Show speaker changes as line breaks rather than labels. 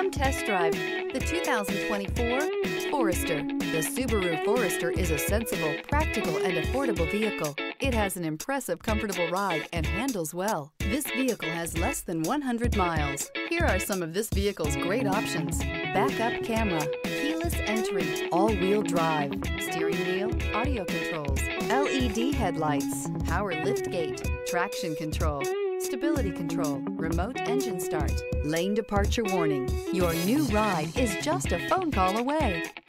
Come test drive the 2024 Forester. The Subaru Forester is a sensible, practical, and affordable vehicle. It has an impressive, comfortable ride and handles well. This vehicle has less than 100 miles. Here are some of this vehicle's great options: backup camera, keyless entry, all-wheel drive, steering wheel audio controls, LED headlights, power liftgate, traction control, stability control, remote engine start, lane departure warning. Your new ride is just a phone call away.